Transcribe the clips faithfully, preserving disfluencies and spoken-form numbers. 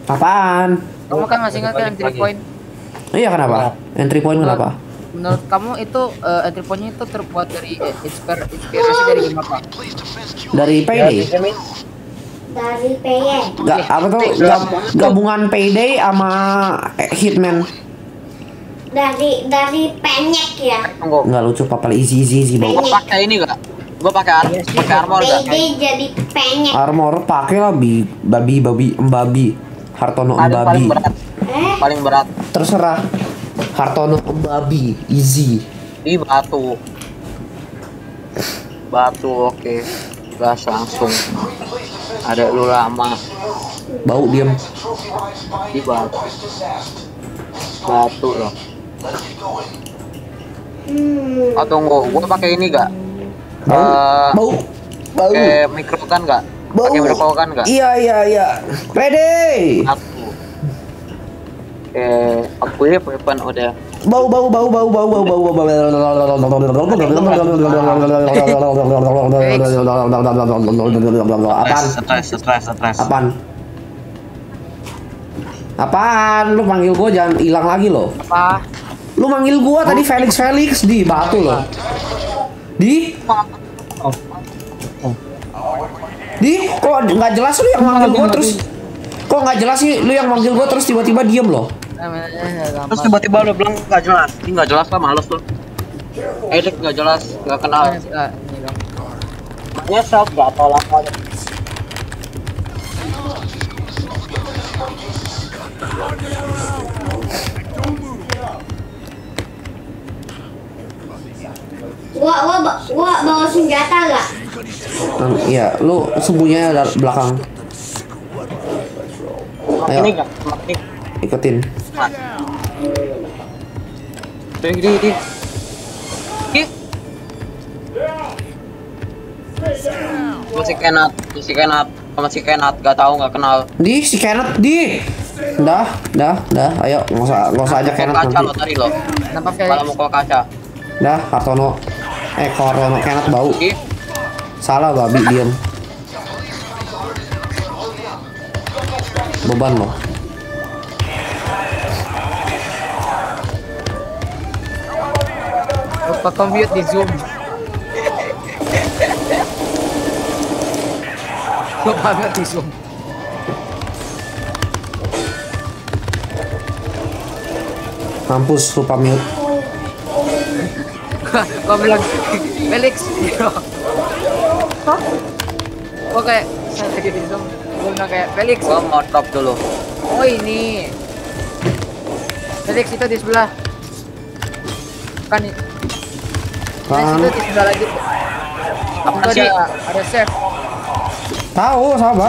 Apaan? Kamu kan masih ingat kan entry point? Iya kenapa? Entry point kenapa? Menurut kamu itu uh, entry point-nya itu terbuat dari eh, inspir inspirasi dari game apa? Dari Payday. Dari P Y. Gak apa tuh? Gab- gabungan Payday sama Hitman. Dari dari penyek ya. Tunggu. Nggak lucu papal easy easy easy bau. Gua pakai ini gak? Gua pakai ar pakai armor gak? P Y jadi penyek. Armor pakai lah bi babi babi embabi. Hartono Ada paling embabi. berat. Eh, Paling berat Terserah. Hartono embabi easy. di batu. Batu oke. Gas langsung. Ada lu lama Bau diem. di batu. Batu loh. hmm. Oh tunggu, gua pakai ini gak? Bau. Eh, Bau. Bau. Pakai mikrokan gak? Bau. Pakai mikrokan gak? Iya iya iya. Ready. Aku. Oke, aku ya weapon udah. Bau bau bau bau bau bau bau bau. Apaan? Stres, stres, stres. Apaan? Apaan? Lu panggil gua jangan hilang lagi loh. Apa? Lu manggil gua tadi Felix Felix di batu loh. Di? Di? Kok nggak jelas lu yang manggil gua terus? Kok nggak jelas sih lu yang manggil gua terus tiba-tiba diem loh? Terus tiba-tiba lu bilang nggak jelas. Ini nggak jelas lah, males lu. Edit nggak jelas, nggak kenal. Nyesel nggak tolak aja. Gua gua ba- gua bawa senjata gak? Hmm, iya, lu sembunyinya dari belakang. Ayo. Ini nggak? Ini. Ikutin. Ini, ini, ini. Ini. Masih kenat, masih kenat, masih kenat, gak tahu nggak kenal. Di si Kenneth di. Dah, dah, dah. Ayo, nggak usah, nggak usah aja Mau Kenneth kaca nanti. lo tadi lo. Kenapa Kalau Felix? mau ke kaca. Dah, Hartono. Eh, Hartono Kenneth bau. Ini. Salah babi diem. Beban loh. Lupa compute di zoom. Lupa banget di zoom. Mampus lupa mute. Gua bilang Felix. Hah? Gua kayak saya lagi di zoom. Gua bilang kayak Felix. Gua mau drop dulu. Oh ini. Felix itu di sebelah. Kan nih. Felix Kan itu di sebelah lagi. Apa Itu sih? ada ada chef. tahu, sabar.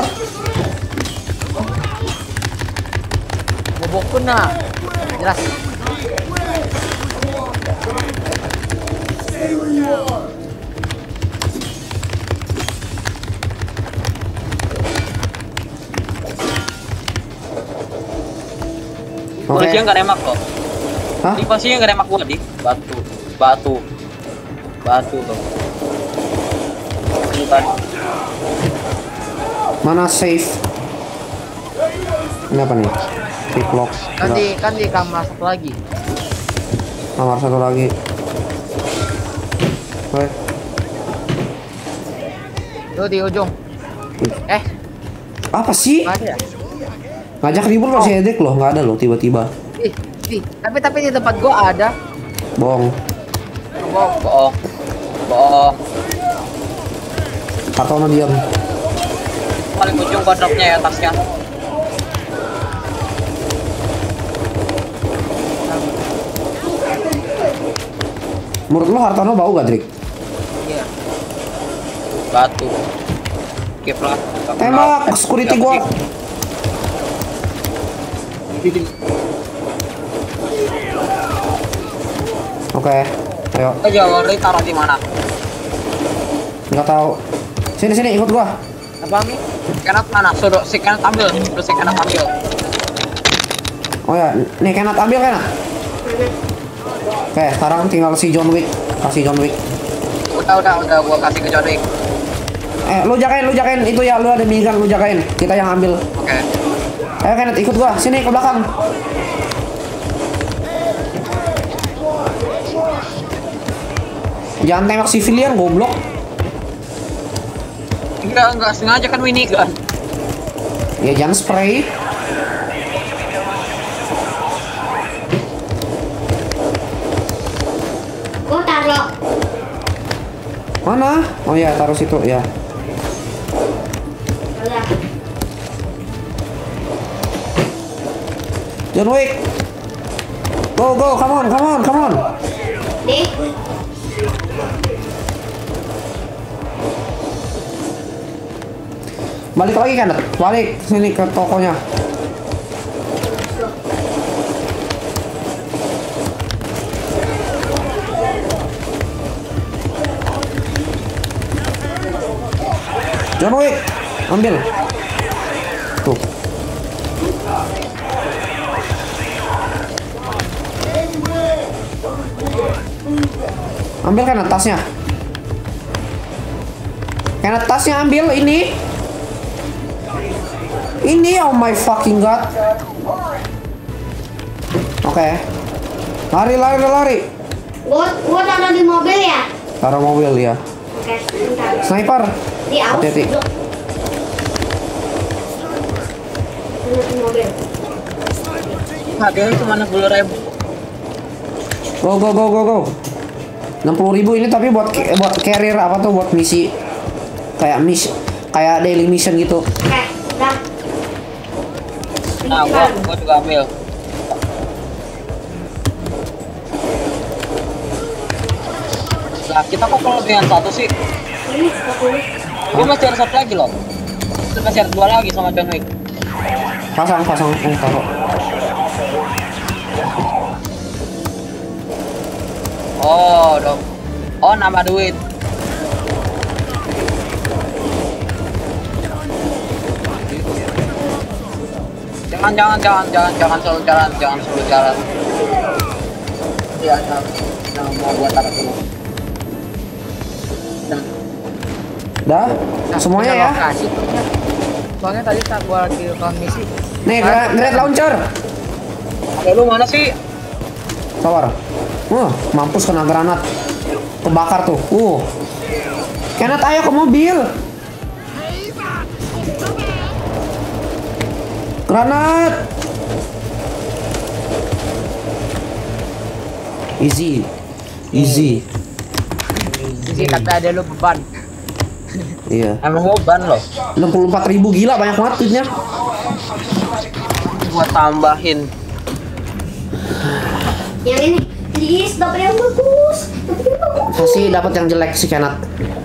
Bobok pun nah. Jelas. Oke. Polisi nggak remak loh. Hah? Di posisinya nggak remak gua di batu, batu, batu tuh. Bukan. Mana safe? Ini apa nih? Pick lock. Kan di kan di kamar satu lagi. Kamar satu lagi. Oke. Tuh di ujung. Eh, Apa sih? nggak ada ya? Ngajak ribut masih edek loh, nggak ada loh tiba-tiba. Ih, ih, tapi tapi di tempat gua ada. Bohong. Bohong, bohong, bohong. Hartono diam. Paling ujung gua dropnya ya tasnya. Menurut lo Hartono bau gak, Drik? Iya. Batu. Keep lah. Nggak kenal. Tembak, security Nggak guard. Oke, ayo. Kita jawab ini taruh di mana? Nggak tahu. Sini sini ikut gua. Apa Mi? Kenat mana? Sudah si Kenat ambil, sudah si Kenat ambil. Oh ya, nih Kenneth ambil Kenneth. Oke, sekarang tinggal si John Wick. Kasih John Wick. Udah, udah, udah gua kasih ke Jodik. Eh, lu jagain, lu jagain itu ya, lu ada minigun, lu jagain. Kita yang ambil. Oke. Ayo Kenneth ikut gua, sini ke belakang. Jangan tembak civilian goblok. Enggak, enggak sengaja kan Winnie kan. Ya jangan spray. Gua taruh. Mana? Oh ya, taruh situ ya. Udah. John Wick. Go go, come on, come on, come on. Nih. Balik lagi kan? Balik sini ke tokonya. John Wick, ambil. Tuh. Ambil kan tasnya. Kan tasnya ambil ini. Ini oh my fucking god. Oke. Okay. Lari lari lari. Gua gua taruh di mobil ya. Taruh mobil ya. Oke, bentar. Sniper. Di aus. Hati-hati. Taruh di mobil. Harganya cuma enam puluh ribu. Go go go go go. enam puluh ribu ini tapi buat buat carrier apa tuh, buat misi kayak misi kayak daily mission gitu. Oke, udah. Nah, gua, gua juga ambil. Lah, kita kok kalau dengan satu sih? Ini sepuluh. Gua masih ada satu lagi loh. Itu masih ada dua lagi sama John Wick. Pasang pasang eh taruh. Oh, dong. Oh, nambah duit. Jangan, jangan, jangan, jangan, jangan selalu jalan, jangan selalu jalan. Iya, jangan, jangan mau buat taruh dulu. Nah, Dah, semuanya ya. Lokasi tuh ya. Soalnya tadi tak gua lagi lakukan misi. Nih, gra- grenade launcher. ada lu mana sih? Sabar. Wah, mampus kena granat. Kebakar tuh. Uh. Kenneth ayo ke mobil. Granat. Easy. Easy. Jadi kata ada lu beban. Iya. Emang beban loh. enam puluh empat ribu gila, banyak banget duitnya. Gua tambahin. Yang ini, please, dapat yang bagus. Dapat yang bagus. Pasti dapat yang jelek si Kenneth.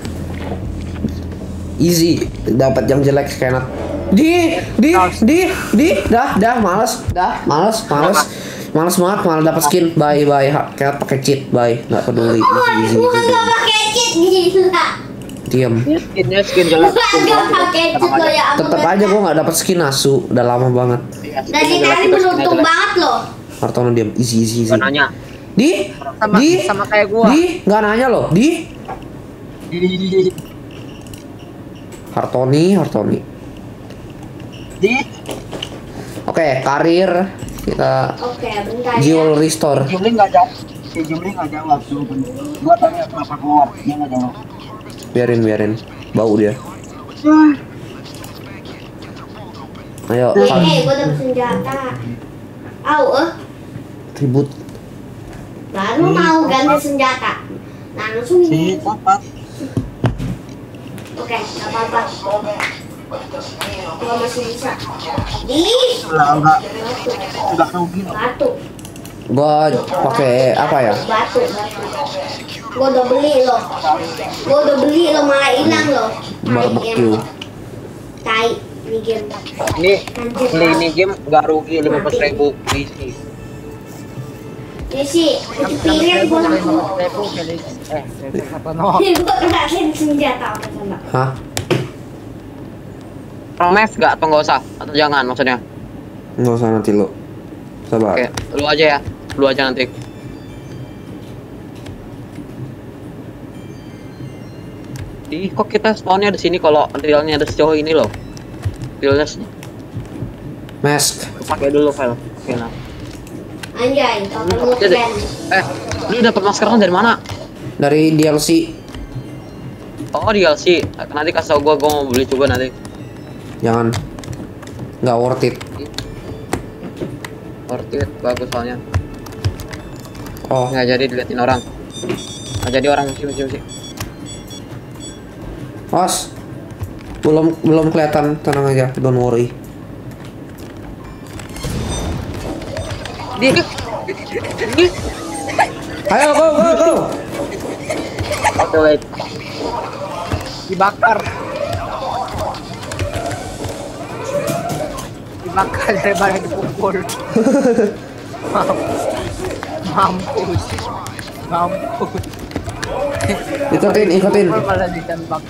Easy, dapat yang jelek si Kenneth. Di, di, di, di, dah, dah, males, dah, males, males, males banget, malah dapat skin. Bye, bye, Kenneth pakai cheat, bye, nggak peduli. Oh, Easy, easy, gua easy. nggak pakai cheat gila. Diam. Skinnya skin jelek. Gua nggak pakai cheat lo ya. Tetep aja gua nggak dapat skin asu, udah lama banget. Dari tadi beruntung banget loh. Hartono diam, easy, easy, easy. Nanya. Di, Sama di, sama kayak gua. di, nggak nanya loh, di. Hartoni, Hartoni. Di Oke, karir kita Oke, bentar ya. jewel restore. Jumli nggak jawab. Si Jumli nggak jawab. Gua tanya kenapa keluar, dia nggak jawab. Biarin, biarin. Bau dia. Ayo, Eh, kal- eh, gua dapet senjata. Au, eh. tribut. Baru mau ganti senjata. Nah, langsung Si ini. apa? Oke, nggak apa-apa. Gua masih bisa. Ih, Lah enggak, batu. udah rugi loh. Batu. Gua pakai apa ya? Batu, batu. Gua udah beli loh. Gua udah beli loh, malah hilang loh. Tai Barbecue. game. Tai ini game. Ini beli ini game nggak rugi lima belas ribu isi. Ini sih, itu piring gua langsung. Ribu kali. Eh, apa no? Ini gua kerasin senjata apa sama. Hah? Promes nggak atau nggak usah atau jangan maksudnya? Nggak usah nanti lo. Sabar. Oke, lu aja ya, lu aja nanti. Ih, kok kita spawnnya di sini kalau realnya ada sejauh ini loh. Realnya Mask. Pakai dulu file. Oke, nah. Anjay, kalau lu Jadi, keren. eh, lu dapat maskernya dari mana? Dari D L C. Oh, D L C. Nanti kasih tau gua, gua mau beli juga nanti. Jangan. Nggak worth it. Worth it, bagus soalnya. Oh, Nggak jadi diliatin orang. Nggak jadi orang musim musim sih. Os. Belum belum kelihatan, tenang aja, don't worry. Di, di. Ayo go go go. Oke, wait. Dibakar. Dibakar daripada dipukul. Mampus. Mampus. Mampus. Ikutin, ikutin. Dipukul malah ditembak.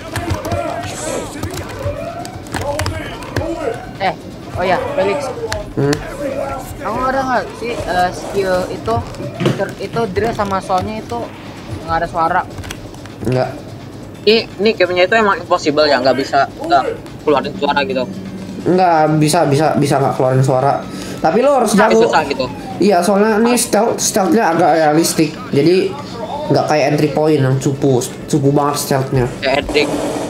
Eh, oh ya, Felix. Hmm. Kamu ada nggak sih eh, skill itu ter- itu drill sama soundnya itu nggak ada suara? Enggak. Ini, ini gamenya itu emang impossible ya, nggak bisa nggak keluarin suara gitu. Enggak bisa bisa bisa nggak keluarin suara. Tapi lo harus Tapi jago. susah gitu. Iya, soalnya ini stealth stealthnya agak realistik. Jadi nggak kayak entry point yang cupu cupu banget stealthnya. Kayak edik,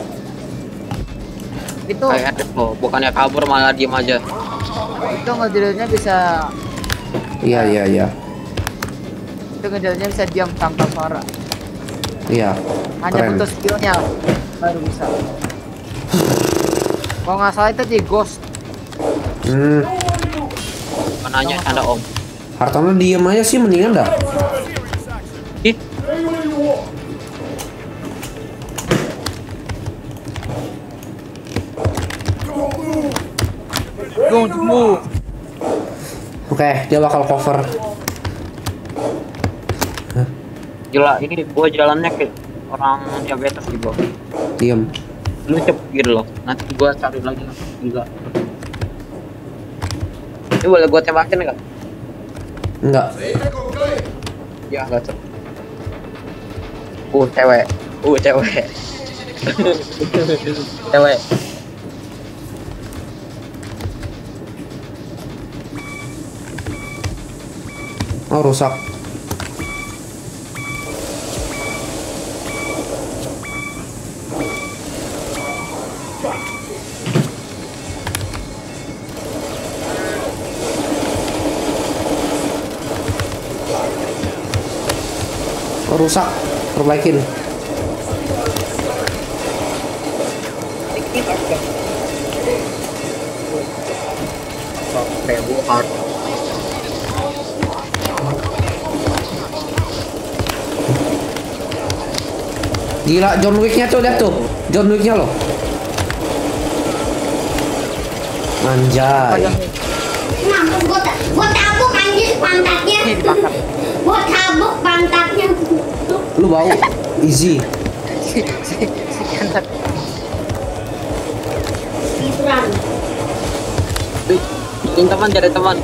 Itu kayak edik loh. Bukannya kabur malah diem aja. itu ngedrillnya bisa Iya iya iya itu ngedrillnya bisa diam tanpa suara. iya. Hanya Keren. butuh skillnya baru bisa. Kalau nggak salah itu di Ghost. Hmm. Nanya ada om. Hartono diem aja sih mendingan dah. Ih, Don't move. Oke, dia bakal cover. gila ini gua jalannya kayak orang diabetes gitu. Diem. Lu cepet gitu loh. Nanti gua cari lagi juga. Ini boleh gua tembakin enggak? Enggak. Ya enggak cepet. Uh, cewek. Uh, cewek. Cewek. Oh, rusak. Oh, rusak. Perbaikin. Seribu hard. Gila, John Wick-nya tuh, lihat tuh. John Wick-nya loh. Anjay. Mampus gua ta- gua tabuk anjir pantatnya. Ini dibakar. Gua tabuk pantatnya. Lu bau. Easy. Si si si Kenneth. Speedrun. Ini teman jadi teman.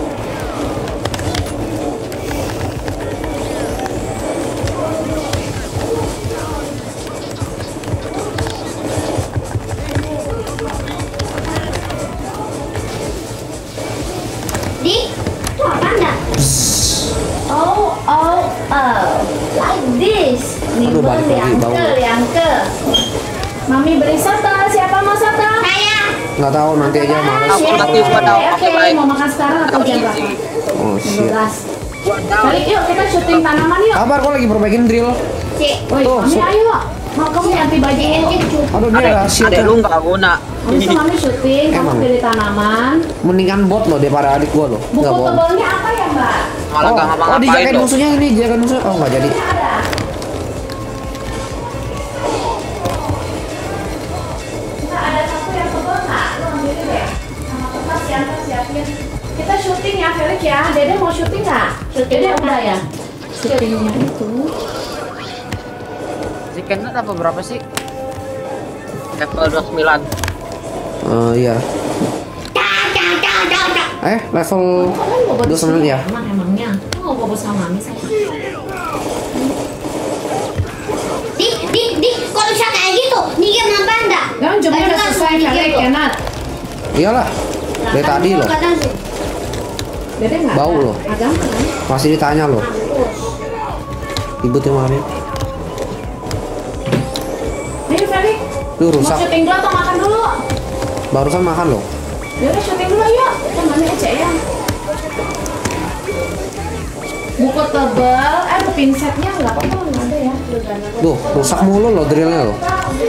Di, itu apa dah? Oh, oh, oh, like this. Nih, Aduh, balik beli lagi, bau. uncle, ya, uncle. Mami beri soto, siapa mau soto? Saya. Nggak tahu, nanti aja males. Aku nanti Oke, pada oke, baik. mau makan sekarang atau jam berapa? Oh, Jam shit. dua belas. Balik yuk, kita syuting tanaman yuk. Kabar, gua lagi perbaikin drill. Si, Woi, Tuh, Mami so- ayo. Mau kamu ganti baju dulu. Aduh, dia Adek, rahasia. adek lu nggak guna. Habis itu Mami syuting, kamu Emang. pilih tanaman. Mendingan bot loh daripada adik gua loh. Buku Nggak bohong. tebalnya apa ya, Mbak? Malah Oh, nggak oh ngapa-ngapain dijagain loh. musuhnya ini, dijagain musuhnya. Oh, nggak jadi. Ini ada. Kita ada satu yang tebal nggak? Lu ambilin deh. Sama kertas ya, ntar siapin. Kita syuting ya, Felix ya. Dede mau syuting nggak? Dede udah ya. Syutingnya itu. Si Kenneth apa berapa sih? Level dua puluh sembilan. Eh, iya. dah, dah, dah, dah, dah. Eh, level Kamu mau dua sembilan ya? Emang emangnya. Kamu mau bobo sama Mami saya. Di, di, di, kalau bisa kayak gitu, nih game apa anda? Jangan jumpa Ayo, udah kan, selesai, nih game Felix, lo. Kenneth. Iyalah. Dari Lah, kan tadi gua loh. kata sih. Dede nggak Bau ada loh. agama kan? Masih ditanya loh. Ribut ya malam. Ayo Felix, Lu mau rusak. syuting dulu atau makan dulu? Barusan makan loh. Yaudah syuting dulu yuk, temannya aja ya. Buku tebal, eh pinsetnya nggak apa-apa, nggak ada ya. Duh, rusak mulu loh drillnya loh.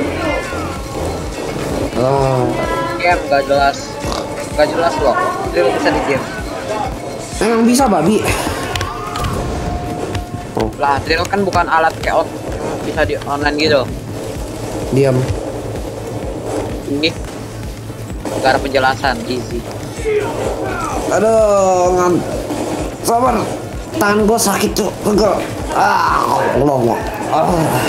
Oh, Game gak jelas. Gak jelas loh. Drill bisa di game. emang bisa babi. Oh, Lah, drill kan bukan alat kayak out- bisa di online gitu. diam. Ini gak ada penjelasan, easy. Aduh, ngan. Sabar. Tangan gua sakit tuh, pegel. Ah, Allah. Ah.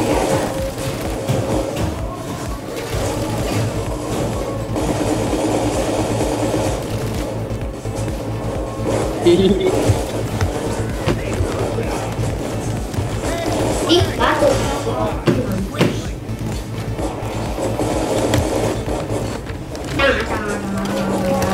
Ih, batu. Nah, sama.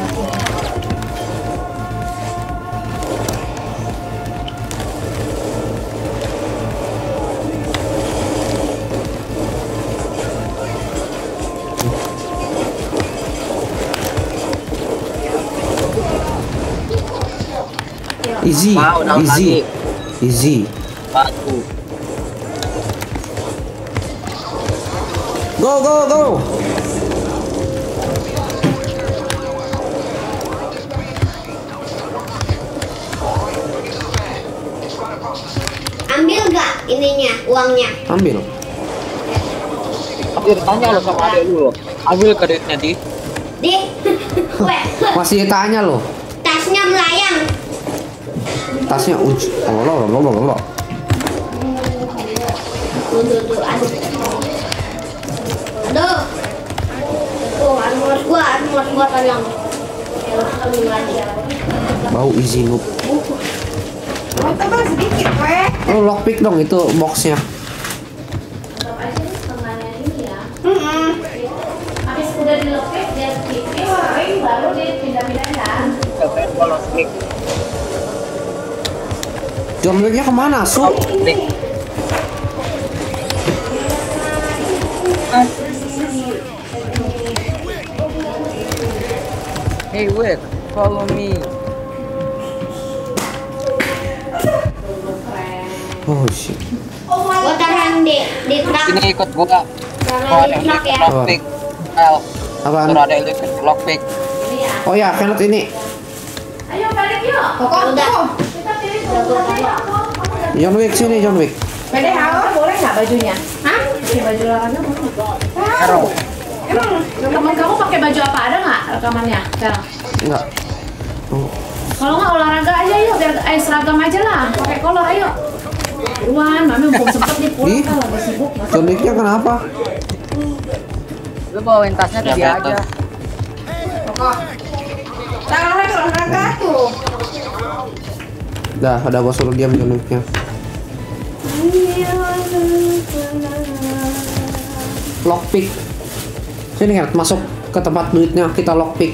Easy, Wow, down easy, easy. Batu. Go, go, go. Ambil gak ininya, uangnya? Ambil. Tapi tanya lo sama adek lu loh. Ambil ke duitnya di. Di, weh, Masih ditanya loh. tasnya melayang. Tasnya uj. Oh, lo, lo, lo, lo. Tuh, tuh, tuh, aduh. Aduh. Tuh, anu mas gua, anu mas gua tolong. Ya, ambil lagi. Bau easy noob. Oh, tebal sedikit, weh. Oh, lockpick dong itu boxnya. Tetap aja nih tangannya ini ya. Mm-mm. Habis udah dilekit, dia tipis, ring, baru dipindah-pindahin kan. Kayak bolos kick. John Wick-nya kemana? Su? Kick. Hey Wick, follow me. Oh shit. Gua taruh di di truk. Sini ikut gua. Taruh di truk ya. Lockpick. L. Apaan? Suruh ada lu ikut lockpick. Oh ya, Kenneth ini. Ayo balik yuk. Pokok udah. Kita pilih kebutuhan yuk. John Wick sini, John Wick. Pede Hawa boleh nggak bajunya? Hah? Pakai baju olahraga boleh nggak? Arrow. Emang teman kamu pakai baju apa, ada nggak rekamannya sekarang? Enggak. Oh. Kalau nggak olahraga aja yuk, biar eh seragam aja lah, pakai kolor ayo. Buruan, mami belum sempet nih pulang Ih. kan lagi sibuk. Masa John Wick-nya kenapa? Lu bawain tasnya ke dia aja. Tangan olahraga tuh. Dah, ada gua suruh diam John Wick-nya. Lockpick. Sini kan masuk ke tempat duitnya, kita lockpick.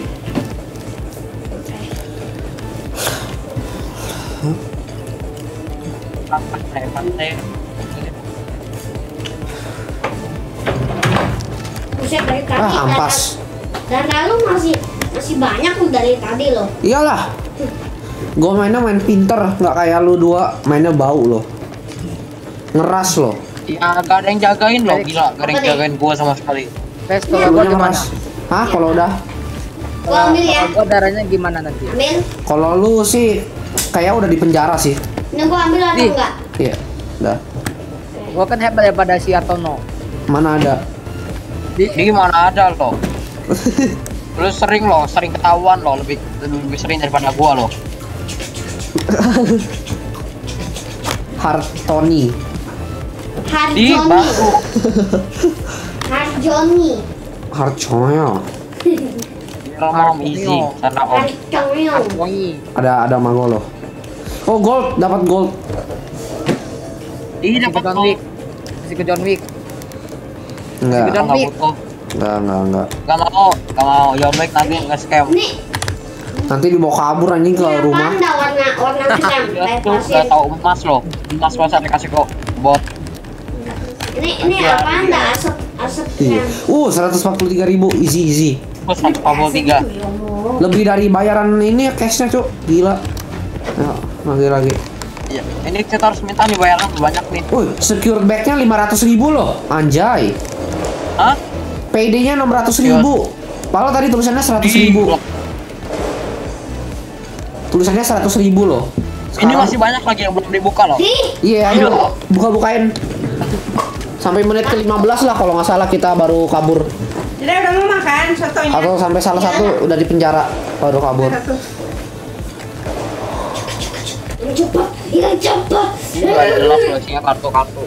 Buset dari tadi. Ah, ampas. Dan lalu masih masih banyak tuh dari tadi loh. Iyalah. Gua mainnya main pinter, nggak kayak lu dua mainnya bau loh. Ngeras loh. Ya gak ada yang jagain loh, gila. Gak ada yang jagain gua sama sekali. Tes kalau gua Gua gimana? ngeras. Hah, kalau udah? Gua ambil ya. Kalau gua darahnya gimana nanti? Ambil. Kalau lu sih kayak udah di penjara sih. Ini gua ambil atau Nih. enggak? Iya. Dah. Gua kan hebat daripada si Atono. Mana ada? Di mana ada loh. Lu sering loh, sering ketahuan loh, lebih lebih sering daripada gua loh. Hartoni. Di Harjoni. baru. Harjoni. Harconya. Ngomong easy karena om. Harjoni. Wangi. Ada ada mago loh. Oh, gold, dapat gold. Di Masih ke dapat John gold. Wick. Masih ke John Wick. Enggak. John Nggak Wick. butuh. Enggak, enggak, enggak. Gak mau, gak mau. John Wick nanti nge-scam. Nih. Nanti dibawa kabur anjing ke Ini rumah. apaan dah warna warna krem kayak Tuh pasir. gak tau emas loh. Emas masa dikasih kok bot. Ini ini apaan dah asap asap Iya. krem. Uh, seratus empat puluh tiga ribu easy easy. Terus seratus empat puluh tiga. Ya Allah. Lebih dari bayaran ini ya cashnya, Cuk. Gila. Ya, lagi lagi. Iya. Ini kita harus minta nih bayaran banyak nih. Wih, secure bag-nya lima ratus ribu loh. Anjay. Hah? P D-nya enam ratus ribu. Padahal tadi tulisannya seratus ribu. Tulisannya seratus ribu loh. Ini Sekarang- masih banyak lagi yang belum dibuka loh. Ih, Iya, ayo buka-bukain. Sampai menit ke lima belas lah kalau nggak salah kita baru kabur. Jadi udah mau makan sotonya. Atau sampai salah satu udah di penjara baru kabur. Satu. yang cepat, yang cepat. Ini gak jelas loh isinya kartu-kartu.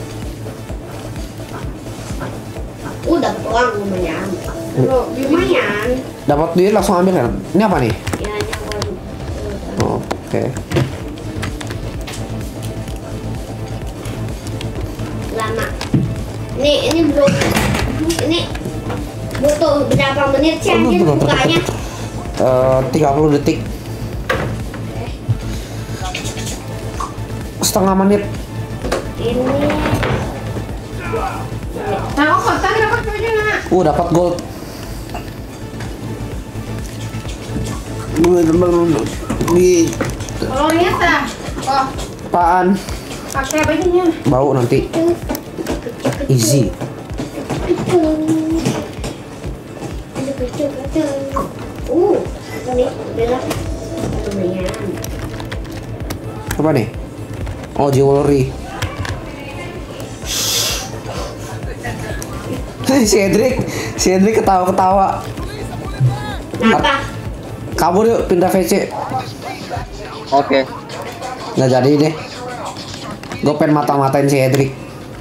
Udah uang lumayan. Lumayan. Dapat duit langsung ambil kan? Ini apa nih? Ya jangan. Oh, oke. Lama. Ini ini belum. Ini butuh berapa menit sih anjir bukanya? Eh, tiga puluh detik. Setengah menit. Ini Nah, oh kotak dapat aja nak. Uh, dapat gold. Di Kalau lihat dah. Oh, apaan? pakai bajunya. Bau nanti. Easy. ada kecil-kecil. Uh, ini udah lumayan. Apa nih? Oh, jewelry. si Edric, si Edric ketawa-ketawa. Kenapa? Kabur yuk, pindah V C. Oke. Nggak jadi deh. Gue pengen mata-matain si Edric.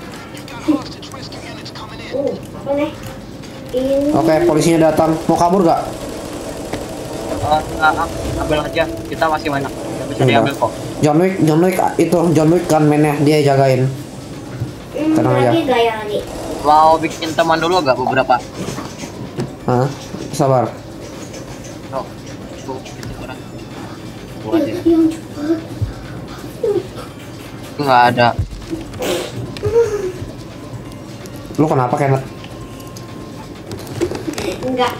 Uh, apa nih? Ini. Oke, polisinya datang. Mau kabur gak? Uh, ambil aja. Kita masih banyak. Gak bisa diambil kok. John Wick, John Wick itu John Wick kan mainnya, dia jagain. Hmm, tenang aja. lagi gaya lagi. Mau bikin teman dulu gak beberapa? Hah? Sabar. Oh, tuh, bikin orang. Gua aja. Yang cepat. Nggak ada. Lu kenapa Kenneth? Enggak.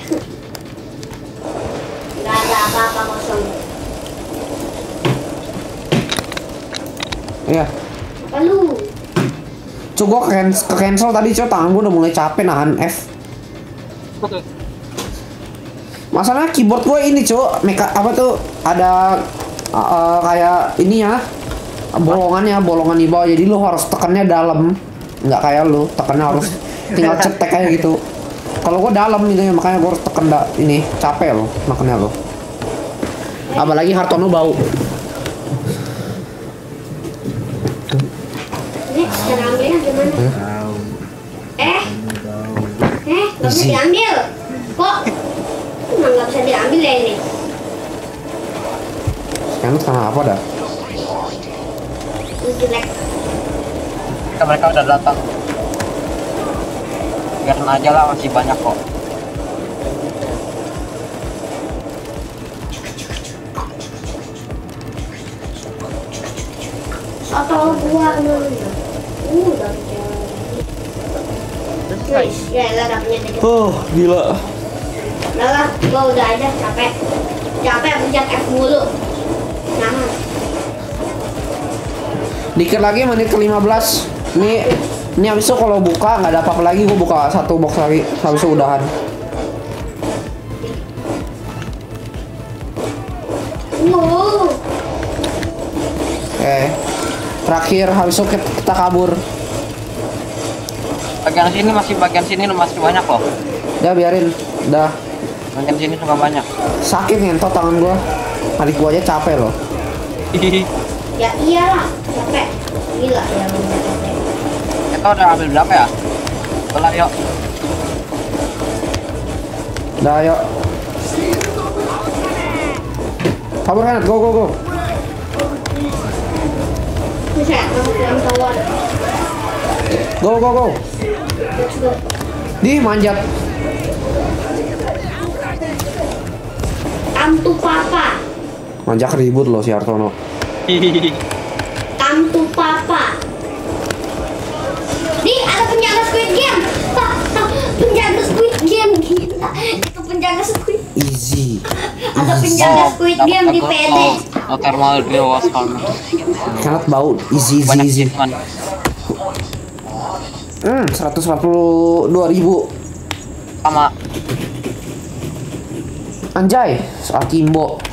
Enggak ada apa-apa kosong. Iya. Apa lu? Cuk, gua ke, ke cancel tadi, cuk. Tangan gua udah mulai capek nahan F. Masalahnya keyboard gua ini, cuk. Meka apa tuh? Ada uh, kayak ini ya. Bolongannya, bolongan di bawah. Jadi lu harus tekannya dalam. Nggak kayak lu, tekannya harus tinggal cetek aja gitu. Kalau gua dalam gitu ya, makanya gua harus tekan da ini. Capek loh, makanya lo. Apalagi Hartono bau. Ini cara ambilnya gimana? Eh? Eh, nggak bisa Easy. diambil. Kok? Emang nggak bisa diambil ya ini? Kenneth kenapa dah? Ini jelek. Mereka, mereka udah datang. Biarin aja lah, masih banyak kok. Atau gua mana? Uh, udah Nice, ya lah dapetnya dikit. Oh, gila. Udah lah, gua udah aja capek. Capek pencet F mulu. Nah, Dikit lagi menit ke lima belas. Ini ini habis itu kalau buka nggak ada apa-apa lagi, gua buka satu box lagi. Habis itu udahan. uh, Eh, terakhir habis itu kita, kita kabur. Bagian sini masih bagian sini masih banyak loh. Udah biarin, udah Bagian sini juga banyak. sakit ngentot tangan gua. Adik gua aja capek loh. ya iyalah, capek. Gila ya lu udah capek. Kita udah ambil berapa ya? Belah yuk. Udah ayo. Kabur kan, go go go. Bisa, kamu bilang kawan. Go go go. Let's go. Di manjat. Come to papa. Ngajak ribut loh si Hartono. Come to papa. Nih ada penjaga Squid Game. Pak, penjaga Squid Game gila. Itu penjaga Squid. Easy. Ada penjaga Squid Game di P D. Oh, thermal dewas kalau Sangat bau. Easy easy banyak easy. achievement. Hmm, seratus empat puluh dua ribu. Sama Anjay, soal Kimbo.